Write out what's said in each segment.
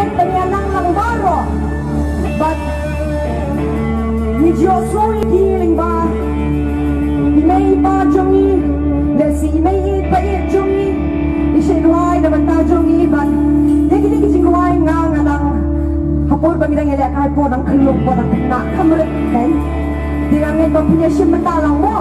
tanya nang lang baro. But ni Diyos mo ikiling ba? May pa jongi, lesi may pa jongi. Ishinuay naman ta jongi ban. Degi singuay nga lang. Hapon bagi nang ilak ay po ng kulong po ng na kamulit kan. Di nga ngayon punya siya matalang mo.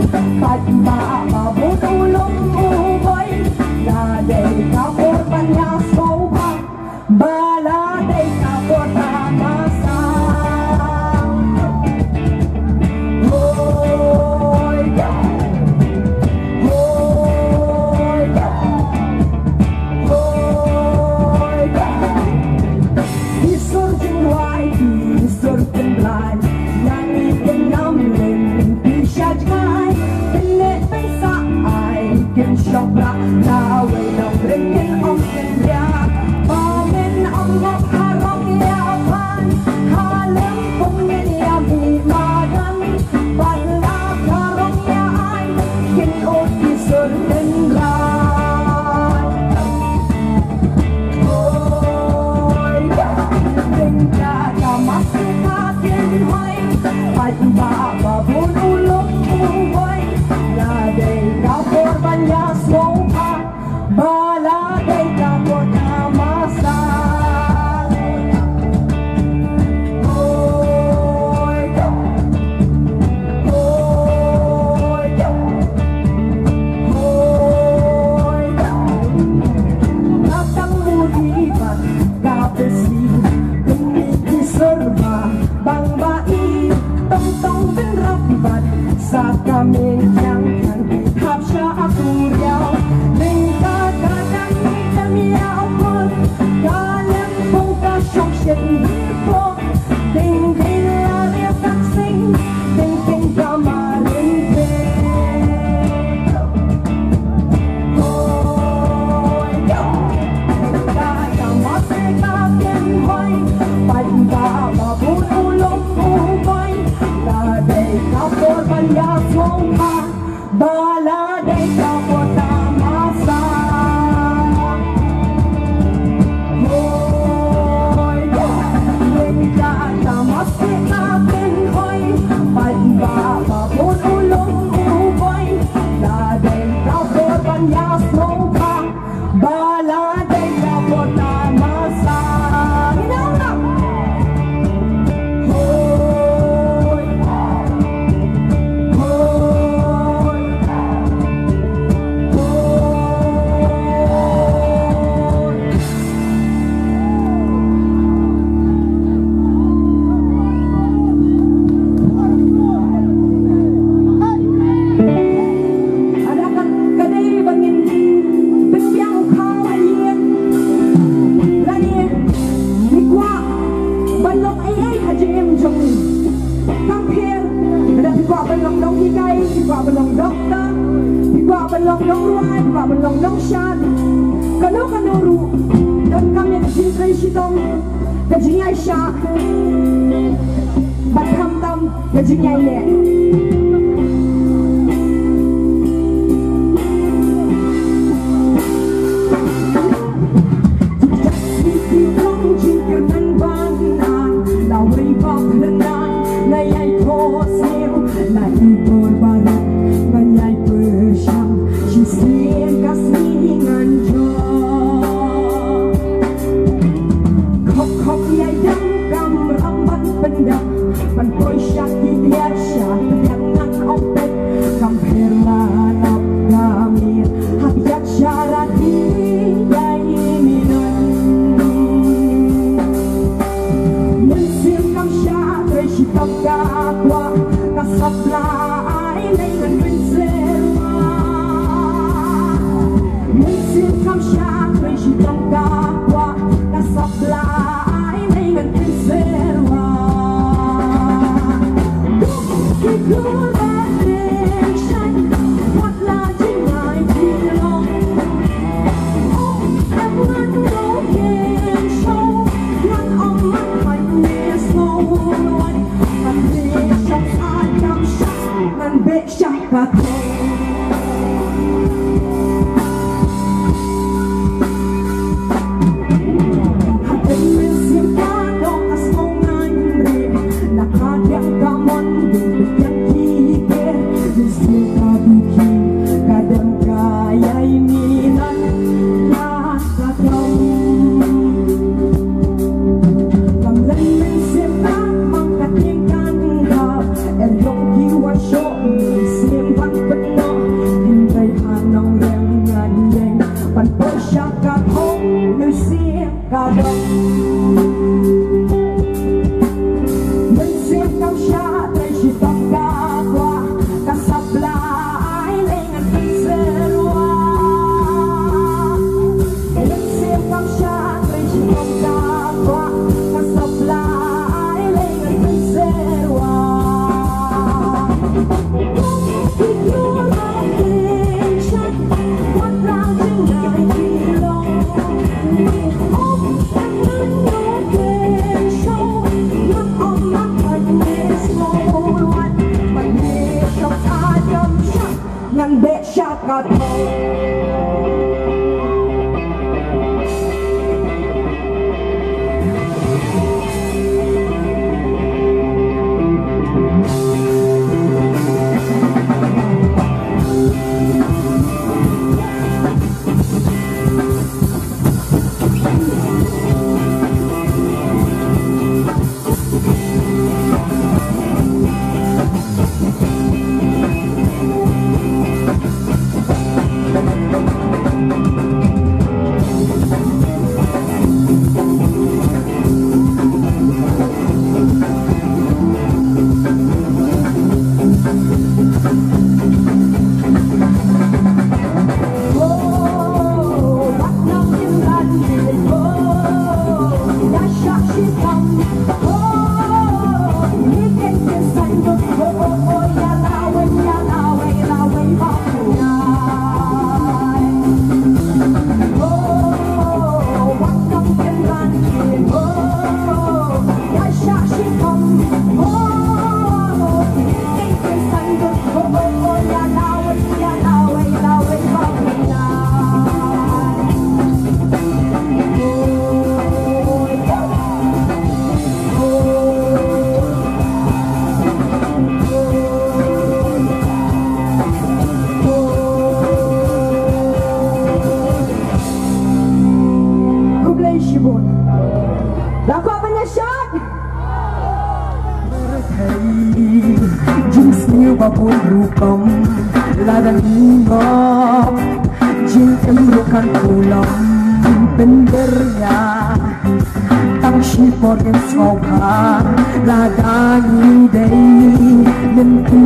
Bạch bà bố tu lông u với là để cả một ban nhà xấu bạc bà là để cả một ta mà sao ôi disurgin hoài disurgin lại nani can nắm lên đi xa trái tình lệ bay xa ai can shop ra ta way lòng rình can ông can ya ba men ông ngọc hà rong ya pan hà lem phong nghe ya mi ma gan ban la hà rong ya ai can ô disurgin lại Bạch bà vốn u lúc u vây là để cả korban ya sopa bà là để cả một amasa ôi datang muribat kapesi kini serba bang bai tong ben rapat sa kami yang kan hapsya aku riau lengka kadang kami awal kalian buka syok shen po ding ding la dia tak sing ding ding kamarin pe oh yo lengka kamase kapten hoy pai ba bu ulong boy la dei ka korban ya sopa bala dei ka kota masa hoy lengka kamase kapten hoy pai ba bu ulong boy la dei ka korban ya sopa bala dei ka kota masa belong dong ruai, pak belong dong shan. Kalau kanuru dan kami kecil dari sitong kejinya Aisyah, batam tam kejinya ini. Pan boy shot, he had shot, ng besya kato. Rupam ladang ingop jin emrukan pulang bendernya tang shipor yang soka ladang idei nanti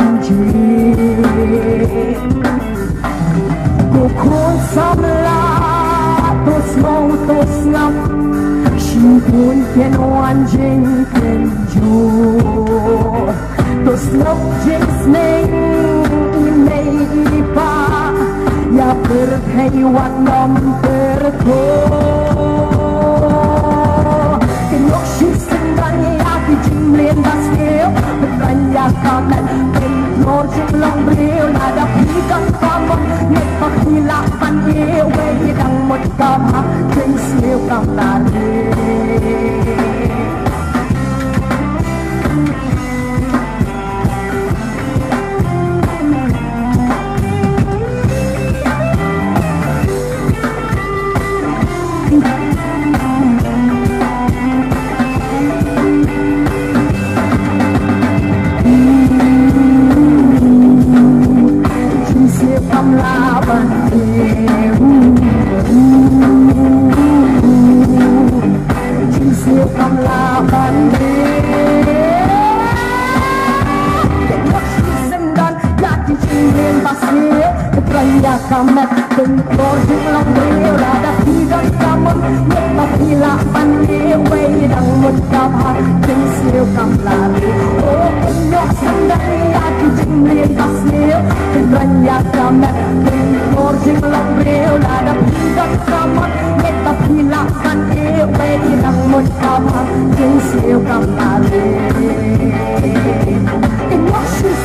banjir kukun samla tos mau tos ngap shipun kenuan jing kenjur tos ngap jing sneng imei pa ya berhaywan nom terko kenyok shisen dani aki jimlin baskel beranya kamen kenor jimlong bril nada pikan kamon nek pakilapan ewe idang mot kama kengsil kamlari kamat bentor jumlah beliau ada tidak kamu nyata pila pandewe dang mutama tensil kamlari oh penyok sendiri lagi jumlah pasir keberanya kamat bentor jumlah beliau ada tidak kamu nyata pila pandewe dang mutama tensil kamlari penyok